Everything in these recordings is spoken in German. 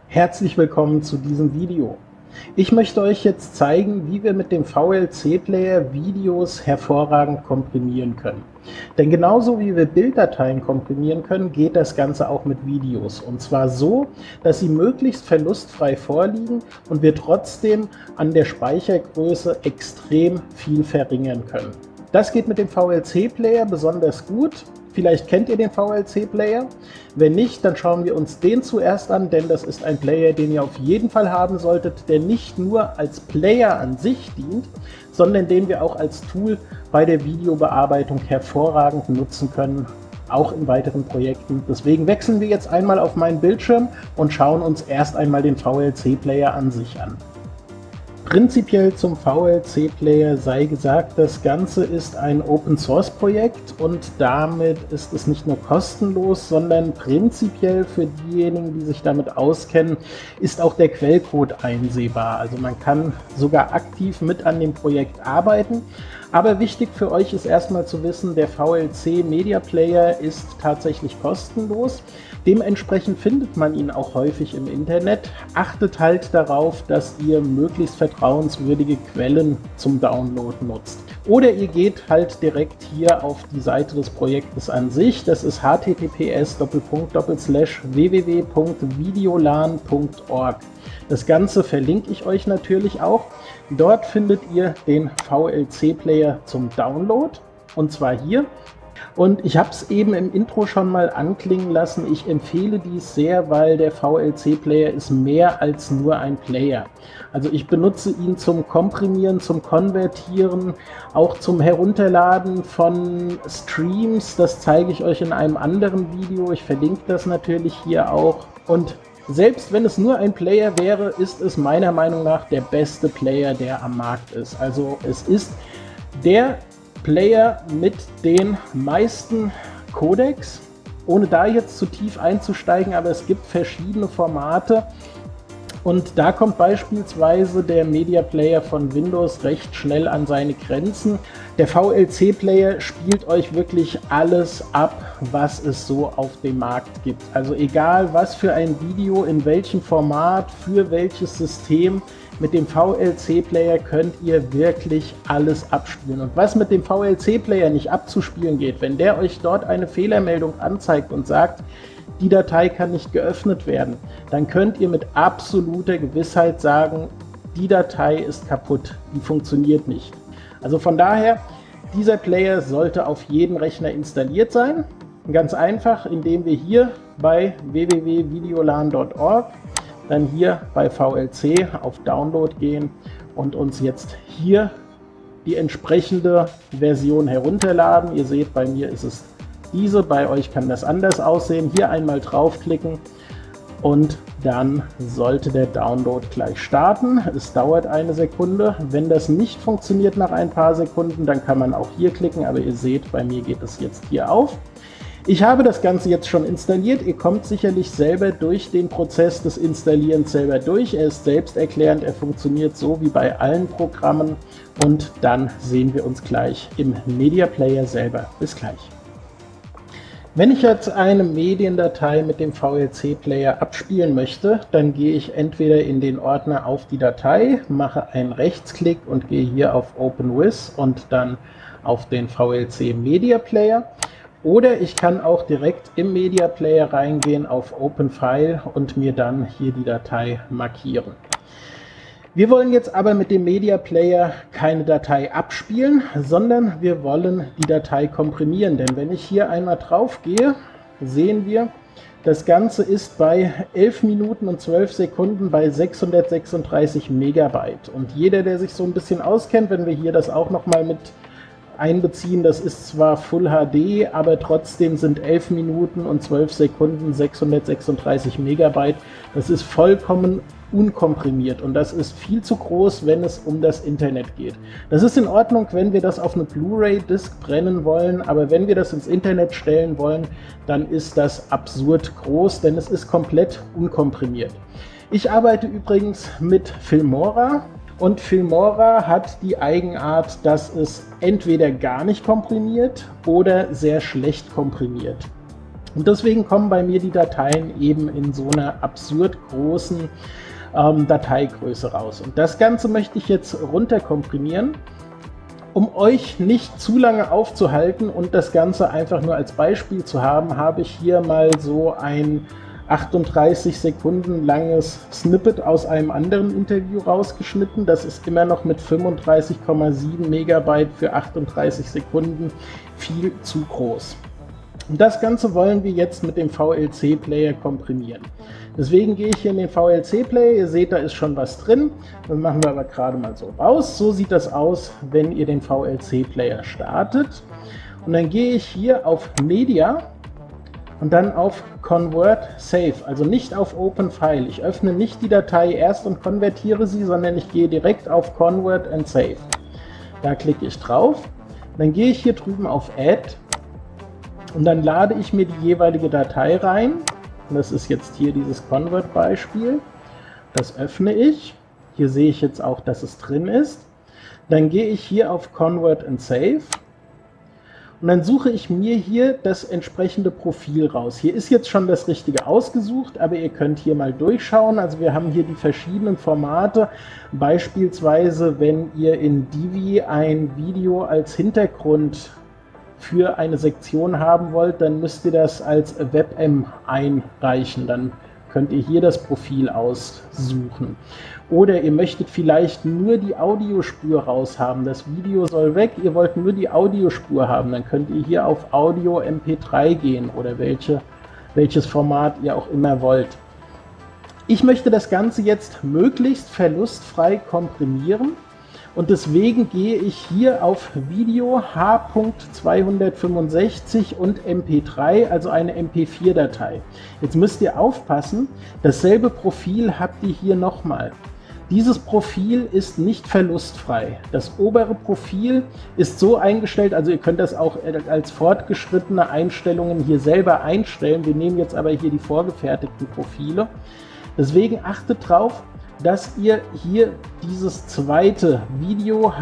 Herzlich willkommen zu diesem Video. Ich möchte euch jetzt zeigen, wie wir mit dem VLC-Player Videos hervorragend komprimieren können. Denn genauso wie wir Bilddateien komprimieren können, geht das Ganze auch mit Videos. Und zwar so, dass sie möglichst verlustfrei vorliegen und wir trotzdem an der Speichergröße extrem viel verringern können. Das geht mit dem VLC-Player besonders gut. Vielleicht kennt ihr den VLC-Player. Wenn nicht, dann schauen wir uns den zuerst an, denn das ist ein Player, den ihr auf jeden Fall haben solltet, der nicht nur als Player an sich dient, sondern den wir auch als Tool bei der Videobearbeitung hervorragend nutzen können, auch in weiteren Projekten. Deswegen wechseln wir jetzt einmal auf meinen Bildschirm und schauen uns erst einmal den VLC-Player an sich an. Prinzipiell zum VLC-Player sei gesagt, das Ganze ist ein Open-Source-Projekt und damit ist es nicht nur kostenlos, sondern prinzipiell für diejenigen, die sich damit auskennen, ist auch der Quellcode einsehbar. Also man kann sogar aktiv mit an dem Projekt arbeiten. Aber wichtig für euch ist erstmal zu wissen, der VLC Media Player ist tatsächlich kostenlos. Dementsprechend findet man ihn auch häufig im Internet. Achtet halt darauf, dass ihr möglichst vertrauenswürdige Quellen zum Download nutzt. Oder ihr geht halt direkt hier auf die Seite des Projektes an sich. Das ist https://www.videolan.org. Das Ganze verlinke ich euch natürlich auch. Dort findet ihr den VLC-Player zum Download, und zwar hier. Und ich habe es eben im Intro schon mal anklingen lassen. Ich empfehle dies sehr, weil der VLC-Player ist mehr als nur ein Player. Also ich benutze ihn zum Komprimieren, zum Konvertieren, auch zum Herunterladen von Streams. Das zeige ich euch in einem anderen Video. Ich verlinke das natürlich hier auch. Und selbst wenn es nur ein Player wäre, ist es meiner Meinung nach der beste Player, der am Markt ist. Also es ist der Player mit den meisten Codecs, ohne da jetzt zu tief einzusteigen, aber es gibt verschiedene Formate und da kommt beispielsweise der Media Player von Windows recht schnell an seine Grenzen. Der VLC Player spielt euch wirklich alles ab, was es so auf dem Markt gibt. Also egal was für ein Video, in welchem Format, für welches System, mit dem VLC-Player könnt ihr wirklich alles abspielen. Und was mit dem VLC-Player nicht abzuspielen geht, wenn der euch dort eine Fehlermeldung anzeigt und sagt, die Datei kann nicht geöffnet werden, dann könnt ihr mit absoluter Gewissheit sagen, die Datei ist kaputt, die funktioniert nicht. Also von daher, dieser Player sollte auf jedem Rechner installiert sein. Ganz einfach, indem wir hier bei www.videolan.org dann hier bei VLC auf Download gehen und uns jetzt hier die entsprechende Version herunterladen. Ihr seht, bei mir ist es diese, bei euch kann das anders aussehen. Hier einmal draufklicken und dann sollte der Download gleich starten. Es dauert eine Sekunde. Wenn das nicht funktioniert nach ein paar Sekunden, dann kann man auch hier klicken, aber ihr seht, bei mir geht es jetzt hier auf. Ich habe das Ganze jetzt schon installiert. Ihr kommt sicherlich selber durch den Prozess des Installierens selber durch. Er ist selbsterklärend, er funktioniert so wie bei allen Programmen und dann sehen wir uns gleich im Media Player selber. Bis gleich. Wenn ich jetzt eine Mediendatei mit dem VLC-Player abspielen möchte, dann gehe ich entweder in den Ordner auf die Datei, mache einen Rechtsklick und gehe hier auf Open With und dann auf den VLC Media Player. Oder ich kann auch direkt im Media Player reingehen auf Open File und mir dann hier die Datei markieren. Wir wollen jetzt aber mit dem Media Player keine Datei abspielen, sondern wir wollen die Datei komprimieren. Denn wenn ich hier einmal drauf gehe, sehen wir, das Ganze ist bei 11 Minuten und 12 Sekunden bei 636 Megabyte. Und jeder, der sich so ein bisschen auskennt, wenn wir hier das auch nochmal mit einbeziehen, das ist zwar Full HD, aber trotzdem sind 11 Minuten und 12 Sekunden 636 Megabyte. Das ist vollkommen unkomprimiert und das ist viel zu groß, wenn es um das Internet geht. Das ist in Ordnung, wenn wir das auf eine Blu-ray-Disc brennen wollen, aber wenn wir das ins Internet stellen wollen, dann ist das absurd groß, denn es ist komplett unkomprimiert. Ich arbeite übrigens mit Filmora. Und Filmora hat die Eigenart, dass es entweder gar nicht komprimiert oder sehr schlecht komprimiert. Und deswegen kommen bei mir die Dateien eben in so einer absurd großen Dateigröße raus. Und das Ganze möchte ich jetzt runterkomprimieren. Um euch nicht zu lange aufzuhalten und das Ganze einfach nur als Beispiel zu haben, habe ich hier mal so ein 38 Sekunden langes Snippet aus einem anderen Interview rausgeschnitten. Das ist immer noch mit 35,7 Megabyte für 38 Sekunden viel zu groß. Und das Ganze wollen wir jetzt mit dem VLC-Player komprimieren. Deswegen gehe ich hier in den VLC-Player. Ihr seht, da ist schon was drin. Das machen wir aber gerade mal so raus. So sieht das aus, wenn ihr den VLC-Player startet. Und dann gehe ich hier auf Media und dann auf Convert Save, also nicht auf Open File. Ich öffne nicht die Datei erst und konvertiere sie, sondern ich gehe direkt auf Convert and Save. Da klicke ich drauf. Dann gehe ich hier drüben auf Add und dann lade ich mir die jeweilige Datei rein. Und das ist jetzt hier dieses Convert-Beispiel. Das öffne ich. Hier sehe ich jetzt auch, dass es drin ist. Dann gehe ich hier auf Convert and Save. Und dann suche ich mir hier das entsprechende Profil raus. Hier ist jetzt schon das Richtige ausgesucht, aber ihr könnt hier mal durchschauen. Also wir haben hier die verschiedenen Formate. Beispielsweise, wenn ihr in Divi ein Video als Hintergrund für eine Sektion haben wollt, dann müsst ihr das als WebM einreichen. Dann könnt ihr hier das Profil aussuchen. Oder ihr möchtet vielleicht nur die Audiospur raushaben. Das Video soll weg, ihr wollt nur die Audiospur haben. Dann könnt ihr hier auf Audio MP3 gehen oder welches Format ihr auch immer wollt. Ich möchte das Ganze jetzt möglichst verlustfrei komprimieren. Und deswegen gehe ich hier auf Video H.265 und MP3, also eine MP4-Datei. Jetzt müsst ihr aufpassen, dasselbe Profil habt ihr hier nochmal. Dieses Profil ist nicht verlustfrei. Das obere Profil ist so eingestellt, also ihr könnt das auch als fortgeschrittene Einstellungen hier selber einstellen. Wir nehmen jetzt aber hier die vorgefertigten Profile. Deswegen achtet drauf, dass ihr hier dieses zweite Video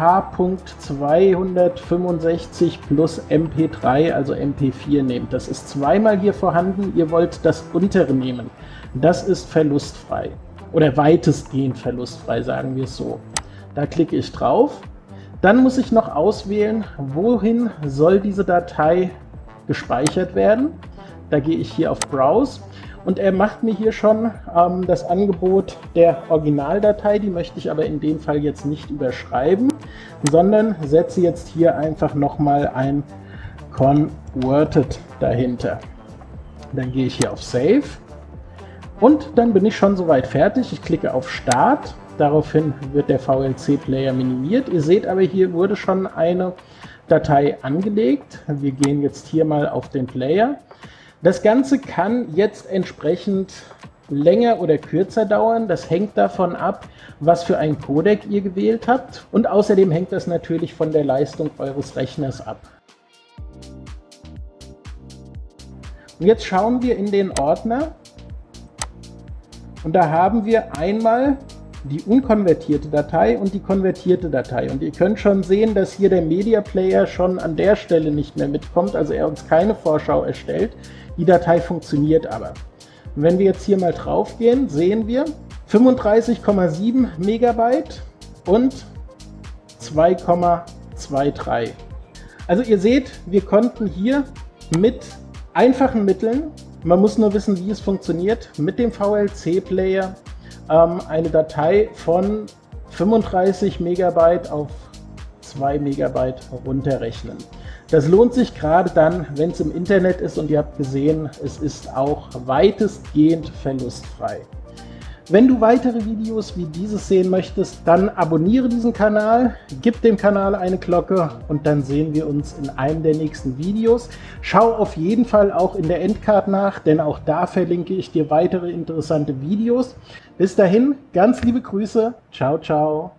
H.265 plus MP3, also MP4 nehmt. Das ist zweimal hier vorhanden, ihr wollt das untere nehmen. Das ist verlustfrei oder weitestgehend verlustfrei, sagen wir es so. Da klicke ich drauf. Dann muss ich noch auswählen, wohin soll diese Datei gespeichert werden. Da gehe ich hier auf Browse. Und er macht mir hier schon das Angebot der Originaldatei, die möchte ich aber in dem Fall jetzt nicht überschreiben, sondern setze jetzt hier einfach nochmal ein Converted dahinter. Dann gehe ich hier auf Save und dann bin ich schon soweit fertig. Ich klicke auf Start, daraufhin wird der VLC-Player minimiert. Ihr seht aber, hier wurde schon eine Datei angelegt. Wir gehen jetzt hier mal auf den Player. Das Ganze kann jetzt entsprechend länger oder kürzer dauern. Das hängt davon ab, was für ein Codec ihr gewählt habt. Und außerdem hängt das natürlich von der Leistung eures Rechners ab. Und jetzt schauen wir in den Ordner. Und da haben wir einmal die unkonvertierte Datei und die konvertierte Datei. Und ihr könnt schon sehen, dass hier der Media Player schon an der Stelle nicht mehr mitkommt, also er uns keine Vorschau erstellt. Die Datei funktioniert aber. Und wenn wir jetzt hier mal drauf gehen, sehen wir 35,7 Megabyte und 2,23. Also ihr seht, wir konnten hier mit einfachen Mitteln, man muss nur wissen, wie es funktioniert, mit dem VLC-Player eine Datei von 35 Megabyte auf 2 Megabyte runterrechnen. Das lohnt sich gerade dann, wenn es im Internet ist und ihr habt gesehen, es ist auch weitestgehend verlustfrei. Wenn du weitere Videos wie dieses sehen möchtest, dann abonniere diesen Kanal, gib dem Kanal eine Glocke und dann sehen wir uns in einem der nächsten Videos. Schau auf jeden Fall auch in der Endcard nach, denn auch da verlinke ich dir weitere interessante Videos. Bis dahin, ganz liebe Grüße, ciao, ciao.